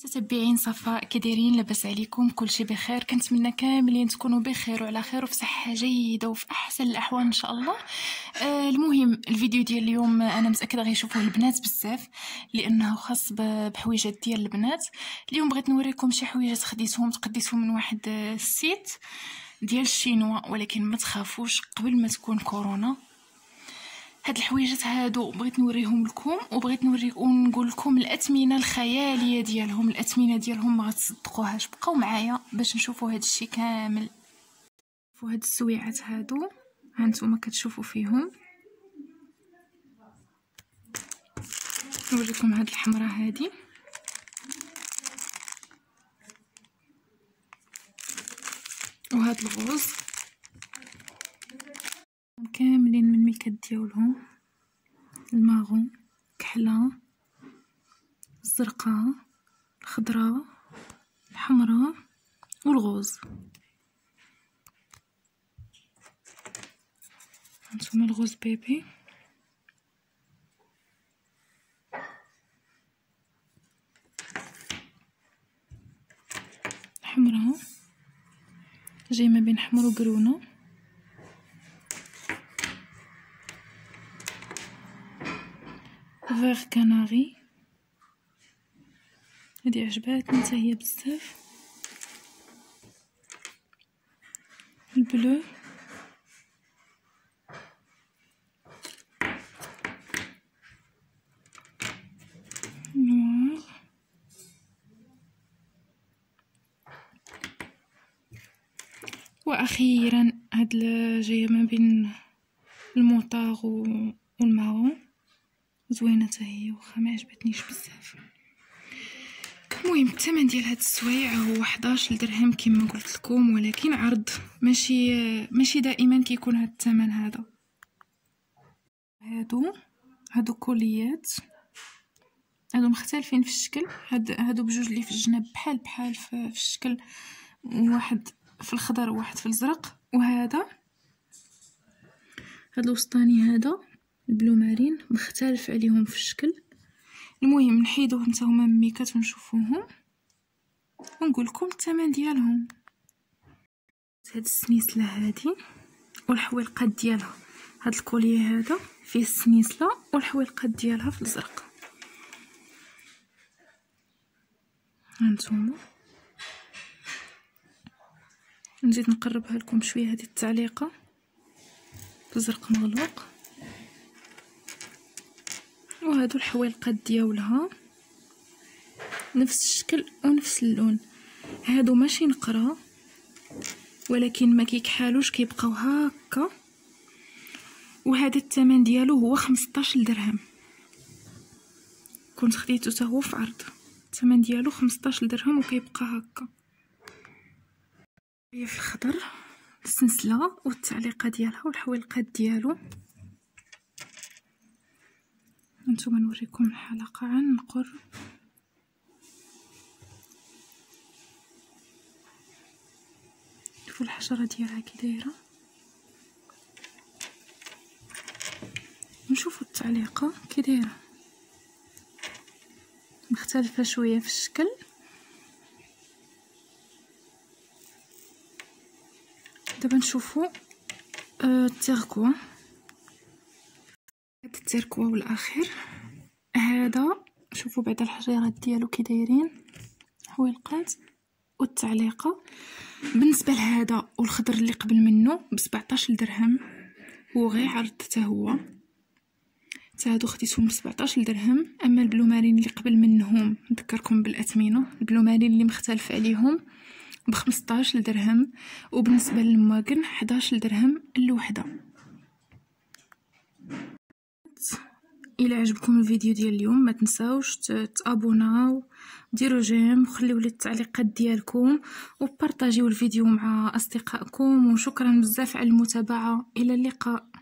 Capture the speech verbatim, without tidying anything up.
متتبعين صفاء كي دايرين؟ لاباس عليكم؟ كلشي بخير؟ كنتمنى كاملين تكونوا بخير وعلى خير وفي صحه جيده وفي احسن الاحوال ان شاء الله. آه المهم الفيديو ديال اليوم انا متاكده غيشوفوه البنات بزاف لانه خاص بحويجات ديال البنات. اليوم بغيت نوريكم شي حويجات خديتهم تقديتهم من واحد السيت ديال الشينوا، ولكن ما تخافوش قبل ما تكون كورونا. هاد الحويجات هادو بغيت نوريهم لكم، وبغيت نوريكم نقول لكم الاثمنه الخياليه ديالهم. الاثمنه ديالهم ما غتصدقوهاش، بقاو معايا باش نشوفوا هاد الشيء كامل. شوفوا هاد السويعات هادو هانتوما كتشوفوا فيهم. نوريكم هاد الحمراء هادي، وهاد الغوز كاملين من الميكات ديالهم. الماغون، كحله، الزرقاء، الخضراء، الحمراء والغوز. هانتوما الغوز بيبي، الحمراء جاي ما بين حمر وقرونه، فيغ كناري هادي عجباتني حتى هي بزاف، البلو، نوار، واخيرا هاد جايه ما بين الموطاغ والمارون، زوينه حتى هي واخا ما عجبتنيش بزاف. المهم الثمن ديال هاد السوايع هو حداش درهم كما قلت لكم، ولكن عرض، ماشي ماشي دائما كيكون هاد الثمن هذا. هادو هادو كوليات، هادو مختلفين في الشكل. هاد هادو بجوج اللي في الجناب بحال بحال في الشكل، واحد في الخضر وواحد في الازرق. وهذا هاد الوسطاني هذا البلو مارين مختلف عليهم في الشكل. المهم نحيدوهم حتى هما من ميكات ونشوفوهم ونقول لكم الثمن ديالهم. هاد السنيسله هادي والحويلقات ديالها، هاد الكوليه هذا فيه السنيسله والحويلقات ديالها في الازرق. هانتوما نزيد نقربها لكم شويه. هذه التعليقه بزرق مغلوق، وهادو الحويلقات ديالها نفس الشكل ونفس اللون. هادو ماشي نقرا ولكن ما كيكحالوش، كيبقاو هكا. وهذا الثمن ديالو هو خمسطاش درهم، كنت خديته حتى هو في عرض. الثمن ديالو خمسطاش درهم وكيبقى هكا. هي في الخضر السلسله والتعليقه ديالها والحويلقات ديالو. نتوما نوريكم الحلقه عن قرب. شوفوا الحشره ديالها كي دايره، نشوفوا التعليقه كي دايره، مختلفه شويه في الشكل. دابا نشوفوا آه التيركوا. هاد التيركوا والاخير هذا، شوفوا بعد الحجيرات ديالو كي دايرين، حويلقات والتعليقه. بالنسبه لهذا والخضر اللي قبل منه ب سبعطاش درهم، هو غير عرض حتى هو. حتى هادو خديتهم ب سبعطاش درهم. اما البلو مارين اللي قبل منهم نذكركم بالاثمنه، البلو مارين اللي مختلف عليهم ب خمسطاش درهم، وبالنسبه للماغن حداش درهم الوحده. الى عجبكم الفيديو ديال اليوم ما تنساوش تابوناو، ديروا جيم، وخليوا لي التعليقات ديالكم، وبارطاجيو الفيديو مع اصدقائكم. وشكرا بزاف على المتابعه، الى اللقاء.